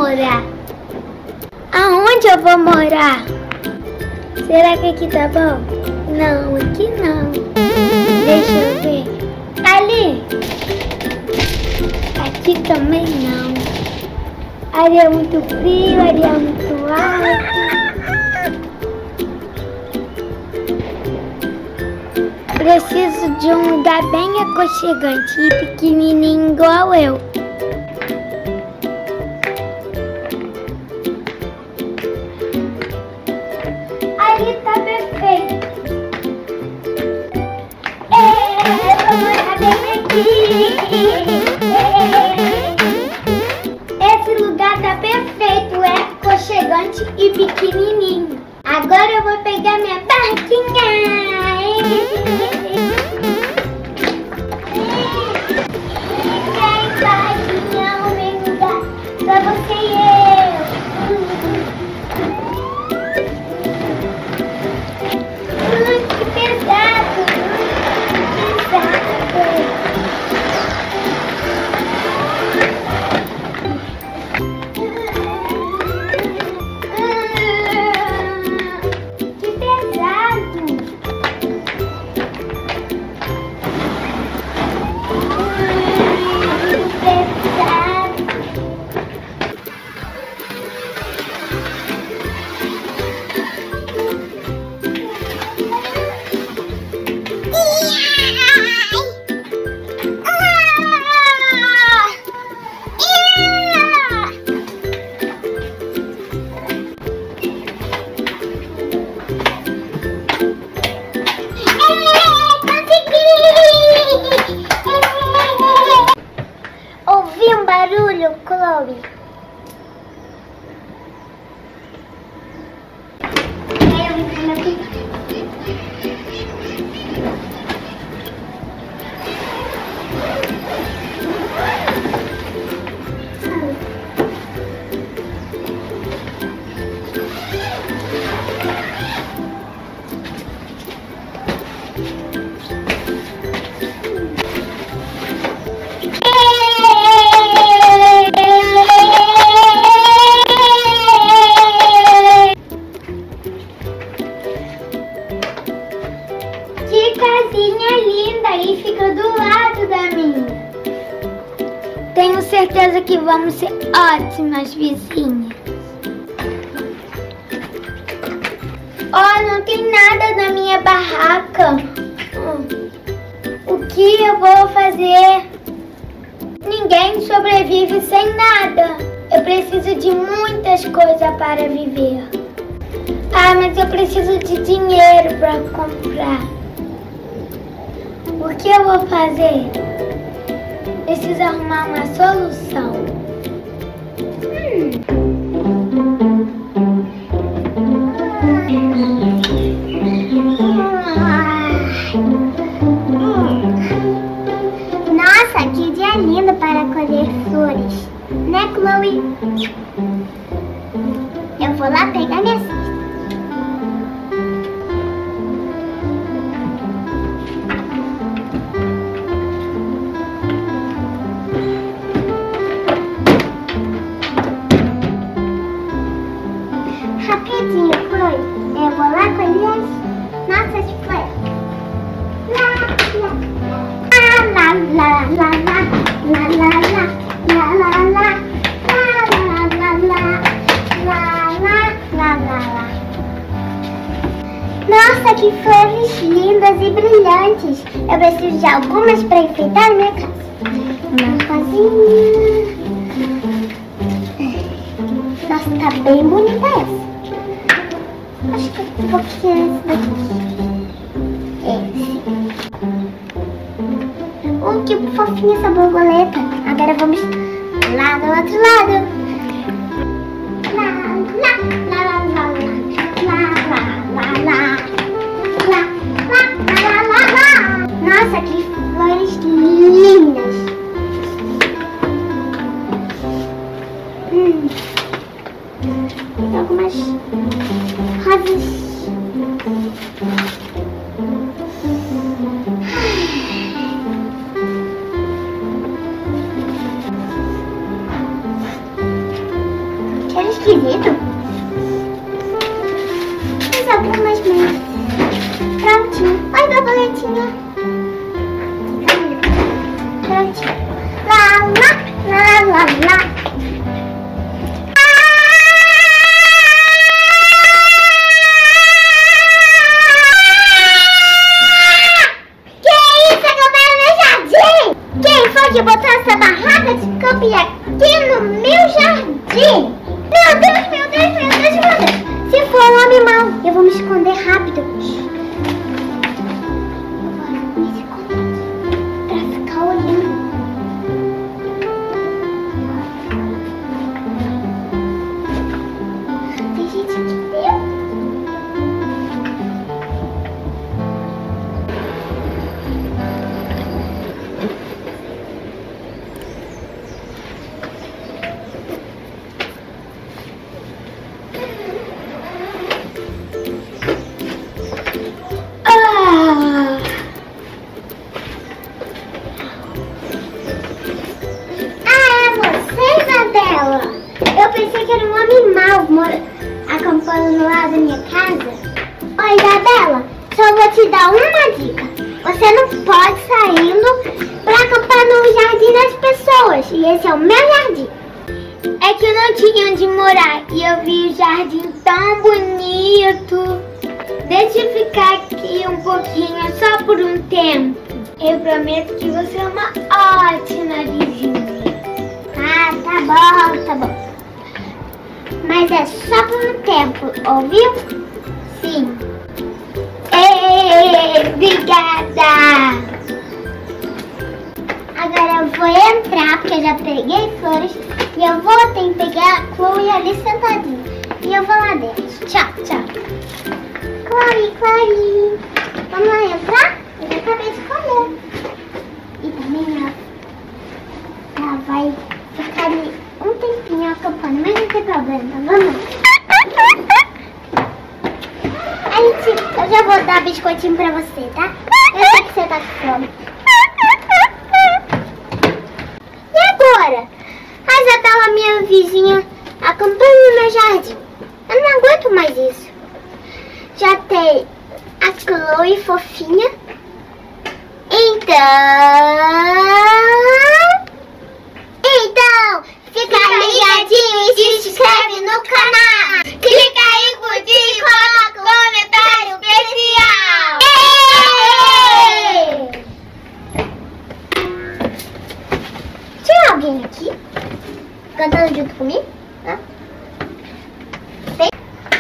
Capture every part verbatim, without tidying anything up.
morar. Aonde eu vou morar? Será que aqui tá bom? Não, aqui não. Deixa eu ver. Ali. Aqui também não. Ali é muito frio, ali é muito alto. Preciso de um lugar bem aconchegante e pequenininho igual eu. Ali tá perfeito. É, vou morar bem aqui. Esse lugar tá perfeito, é aconchegante e pequenininho. Agora eu vou pegar minha barquinha. Pra você e eu. Ai, que pesado. Que pesado. Que pesado. Ouvi um barulho, Chloe. Que casinha linda e fica do lado da minha. Tenho certeza que vamos ser ótimas vizinhas. Oh, não tem nada na minha barraca. O que eu vou fazer? Ninguém sobrevive sem nada. Eu preciso de muitas coisas para viver. Ah, mas eu preciso de dinheiro para comprar. O que eu vou fazer? Preciso arrumar uma solução. Nossa, que dia lindo para colher flores, né, Chloe? Eu vou lá pegar minha cesta. Rapidinho, Chloe. Eu vou lá colher as nossas flores. Lá, lá, lá, lá, lá, lá, lá, lá, lá, lá, lá, lá, lá, lá, lá, lá. Nossa, que flores lindas e brilhantes. Eu preciso de algumas para enfeitar minha casa. Uma casinha. Nossa, tá bem bonita essa. Acho que um pouquinho esse daqui. Esse. Oh, que fofinha essa borboleta. Agora vamos lá do outro lado. Lá, lá, lá, lá, lá, lá, lá, lá, lá, lá, lá, lá, lá. Nossa, que flores lindas. Hum. Tem algumas rosas. que botar essa barraca de camping aqui no meu jardim. Meu Deus, meu Deus, meu Deus, meu Deus. Se for um animal, eu vou me esconder rápido. Vou me esconder aqui pra ficar olhando. Tem gente aqui dentro. Eu pensei que era um animal mora acampando no lado da minha casa. Ó, Isabela, só vou te dar uma dica. Você não pode saindo pra acampar no jardim das pessoas. E esse é o meu jardim. É que eu não tinha onde morar e eu vi o jardim tão bonito. Deixa eu ficar aqui um pouquinho, só por um tempo. Eu prometo que você é uma ótima vizinha. Ah, tá bom, tá bom. Mas é só por um tempo, ouviu? Sim. Ei, obrigada! Agora eu vou entrar, porque eu já peguei flores. E eu vou ter que pegar a Chloe ali sentadinha. E eu vou lá dentro. Tchau, tchau. Chloe, Chloe. Vamos lá entrar? Eu já acabei de comer. E também ela, ela vai ficar ali um tempinho acampando, mas não tem problema, vamos. A gente, eu já vou dar biscoitinho pra você, tá? Eu sei que você tá com fome. E agora? A Isabela, minha vizinha, acampando no meu jardim. Eu não aguento mais isso. Já tem a Chloe fofinha. Então... Então, fica ligadinho e se inscreve no canal. Clica aí, curtir e coloca um comentário especial. Ei! Tinha alguém aqui cantando junto comigo? Hã? Tem?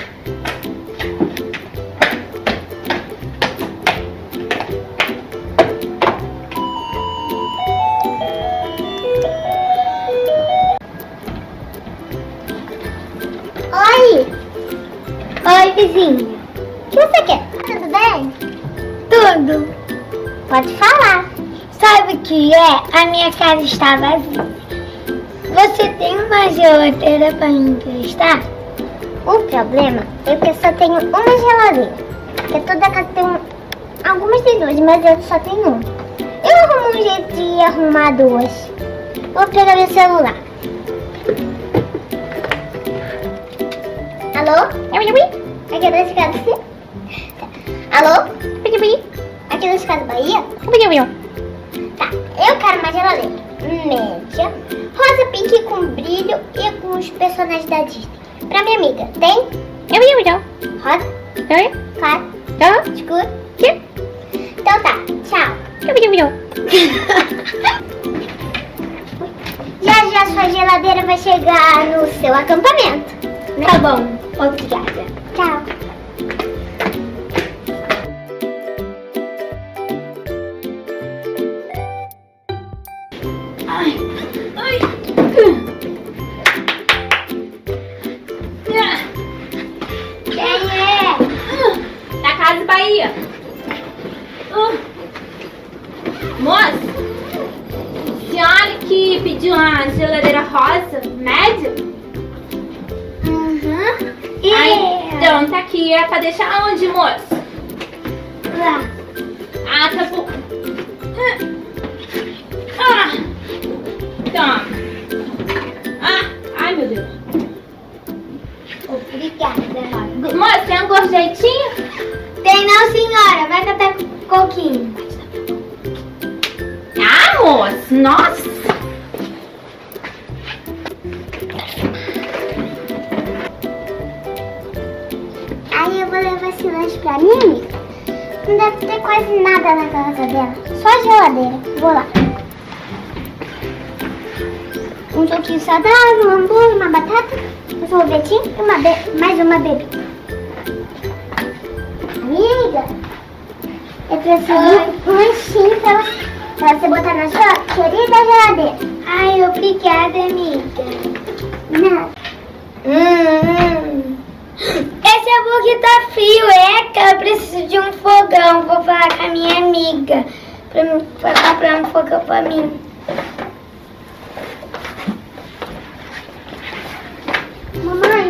Oi! Oi, vizinha. O que você quer? Tudo bem? Tudo. Pode falar. Sabe o que é? A minha casa está vazia. Você tem uma geladeira para me emprestar? O problema é que eu só tenho uma geladeira. Porque toda casa tem um, algumas tem duas, mas eu só tenho uma. Eu arrumo um jeito de arrumar duas. Vou pegar meu celular. Alô? Aqui é da escada C? Alô? Aqui da escada Bahia? Tá, eu quero uma geladeira média, rosa pink com brilho e com os personagens da Disney. Pra minha amiga, tem? Rosa? Claro? Escuro? Então tá, tchau. Já já sua geladeira vai chegar no seu acampamento. Tá bom, obrigada. Tchau. Ai, ai. Quem é? Da Casa Bahia. Uh. Moça, senhora que pediu uma geladeira rosa, média? Uhum. Ah, então tá aqui, é pra deixar onde, moça? Lá. Ah, tá bom. Ah, toma. Ah, ai meu Deus. Obrigada, Rosa. Moça, tem um gorjetinho? Tem não, senhora. Vai catar coquinho. Ah, moça, nossa. Aí eu vou levar esse lanche pra minha amiga. Não deve ter quase nada na casa dela. Só a geladeira. Vou lá. um suquinho saudável, um hambúrguer, uma batata, um sorvetinho e uma be mais uma bebida. Amiga, eu preciso de um lanchinho pra você, pra você botar na sua querida geladeira. Ai, obrigada, amiga. Não. Hum, esse hambúrguer tá frio, é? Eu preciso de um fogão. Vou falar com a minha amiga pra, pra comprar um fogão pra mim. Mamãe.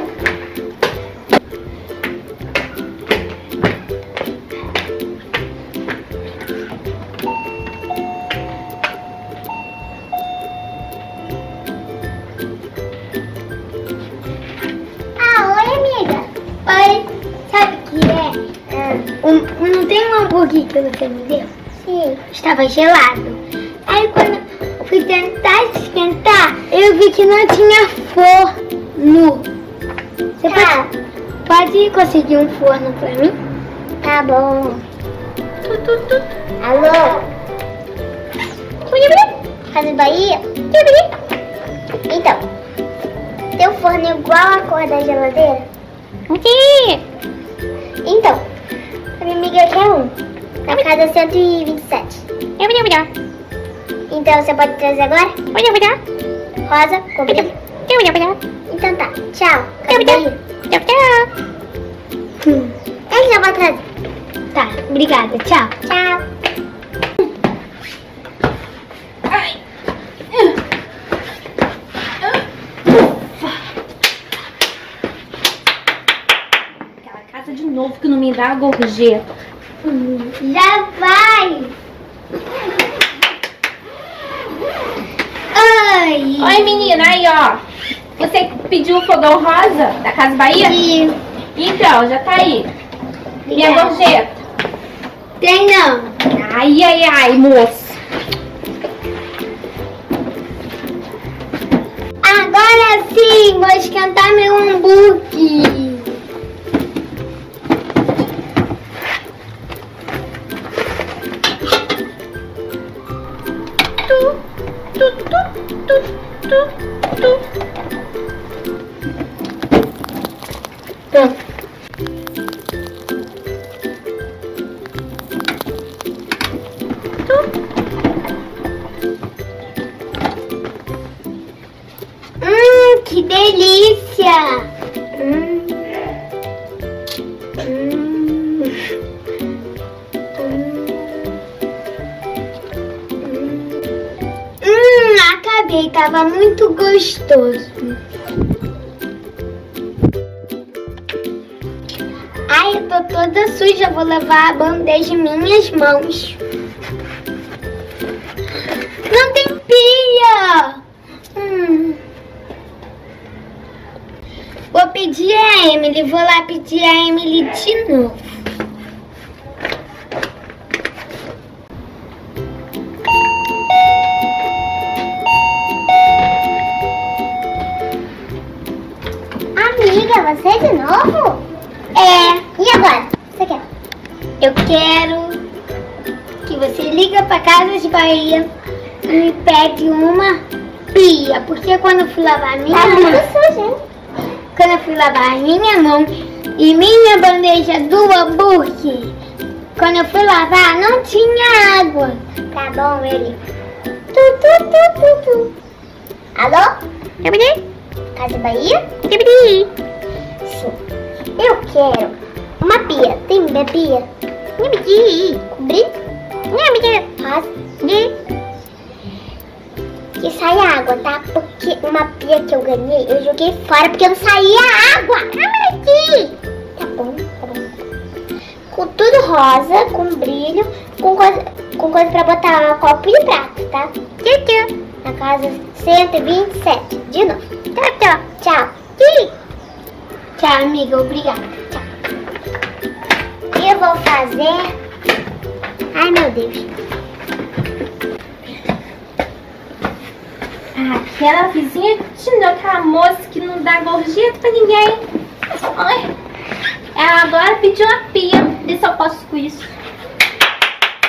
Um, não tem um hambúrguer que você me deu? Sim. Estava gelado. Aí quando fui tentar esquentar, eu vi que não tinha forno. Você tá. pode, pode conseguir um forno pra mim? Tá bom. Tu, tu, tu. Alô? Casa Bahia? Então, teu forno é igual a cor da geladeira? Sim. Então, a minha amiga quer um, na casa cento e vinte e sete. Eu vou dar. Então você pode trazer agora? Vou dar. Rosa, com brilho. Eu vou dar. Então tá, tchau. Eu vou dar. Tchau, tchau. Hum. Ele já vai trazer. Tá, obrigada, tchau. Tchau. Ai. De novo que não me dá a gorjeta. Hum, já vai. Ai. Oi, menina, aí ó. Você pediu o fogão rosa da Casa Bahia? Sim. Então, já tá aí. Minha gorjeta. Tem não. Ai, ai, ai, moço. Agora sim, vou esquentar meu hambúrguer. Tu, tu, tu, tu, tu. Pronto. Hum, que delícia! Hum. Hum. Acabei, tava muito gostoso. Ai, eu tô toda suja, vou lavar a bandeja em minhas mãos. Não tem pia! Hum. Vou pedir a Emily, vou lá pedir a Emily de novo. Amiga, você de novo? É. E agora? Você quer? Eu quero que você liga pra Casa Bahia e me pede uma pia. Porque quando eu fui lavar a minha tá mão... suja, hein? Quando eu fui lavar a minha mão e minha bandeja do hambúrguer, quando eu fui lavar, não tinha água. Tá bom, ele. Tu, tu, tu, tu, tu. Alô? Casa Bahia? Sim. Eu quero uma pia. Tem minha pia? Cobrir? Rosa? Que sai água, tá? Porque uma pia que eu ganhei, eu joguei fora porque não saía água. Ah, aqui. Tá bom, tá bom. Com tudo rosa, com brilho, com coisa, com coisa pra botar copo e prato, tá? Tchau, tchau. Na casa cento e vinte e sete. De novo. Tchau, tchau. Tchau. Tchau, amiga. Obrigada. Tchau. Eu vou fazer... Ai, meu Deus. Aquela vizinha de novo, aquela moça que não dá gorjeta pra ninguém. Ai. Ela agora pediu uma pia. Vê se eu posso com isso.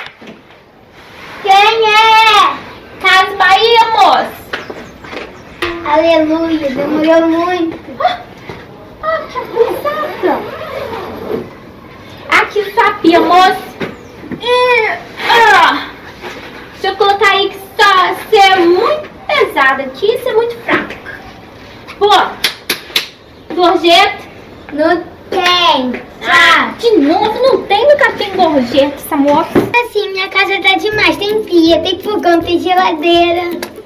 Quem é? Casa Bahia, moça. Aleluia, demorou muito. Ah, que abusada. Aqui o sapinho, moço. Hum, ah. Se eu colocar aí que só ser muito pesada aqui, isso é muito fraco. Pô, gorjeta? Não tem. Ah, de novo, não tem, nunca tem gorjeta, essa moça. Assim, minha casa tá demais. Tem pia, tem fogão, tem geladeira.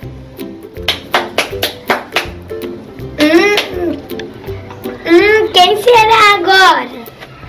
Hum, hum, quem será agora?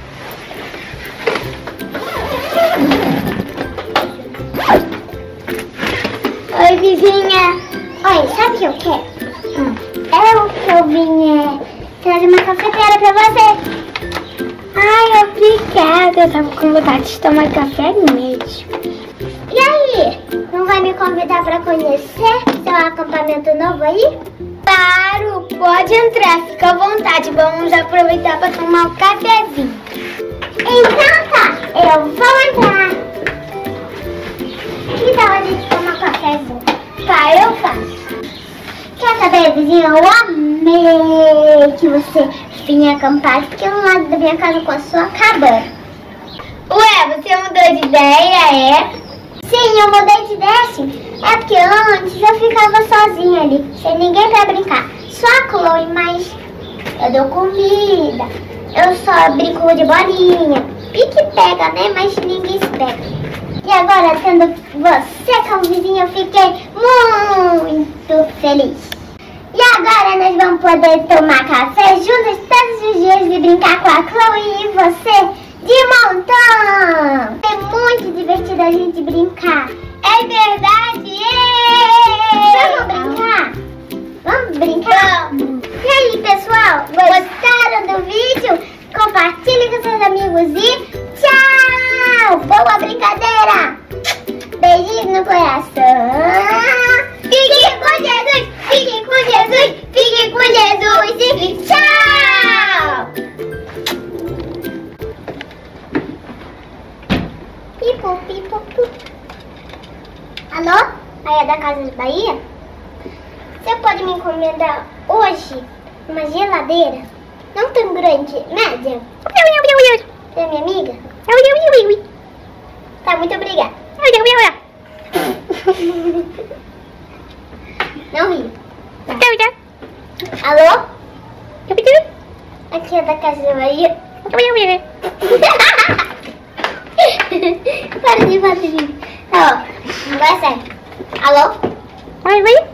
Oi, vizinha. Oi, sabe o que eu quero? Hum. Eu que eu vim é, trazer uma cafeteira pra você. Ai, obrigada. Eu tava com vontade de tomar café mesmo. E aí? Não vai me convidar pra conhecer seu acampamento novo aí? Claro, pode entrar. Fica à vontade. Vamos aproveitar pra tomar um cafezinho. Então tá, eu vou entrar. Que da hora de tomar cafezinho? Tá, eu faço. Quer saber, vizinha? Eu amei que você vinha acampar aqui no lado da minha casa com a sua cabana. Ué, você mudou de ideia, é? Sim, eu mudei de ideia sim. É porque antes eu ficava sozinha ali, sem ninguém pra brincar. Só a Chloe, mas eu dou comida. Eu só brinco de bolinha. Pique pega, né? Mas ninguém se pega. E agora, tendo você como vizinha, eu fiquei muito feliz. E agora nós vamos poder tomar café juntas todos os dias e brincar com a Chloe e você de montão. É muito divertido a gente brincar. É verdade! Vamos brincar? Vamos brincar? Vamos! E aí, pessoal? Gostaram do vídeo? Compartilhe com seus amigos e tchau! Boa brincadeira! Beijinho no coração! Fiquem com Jesus! Fiquem com Jesus! Fiquem com Jesus! E tchau! Pipo, pipo, pipo. Alô? Aí é da Casa de Bahia? Você pode me encomendar hoje uma geladeira? Não tão grande, média? Pra minha amiga? Tá, muito obrigada. Não ri. Tá. Alô? Aqui é da Casa de Bahia. Para de fazer. Tá, ó. Vai sério. Alô? Oi, oi.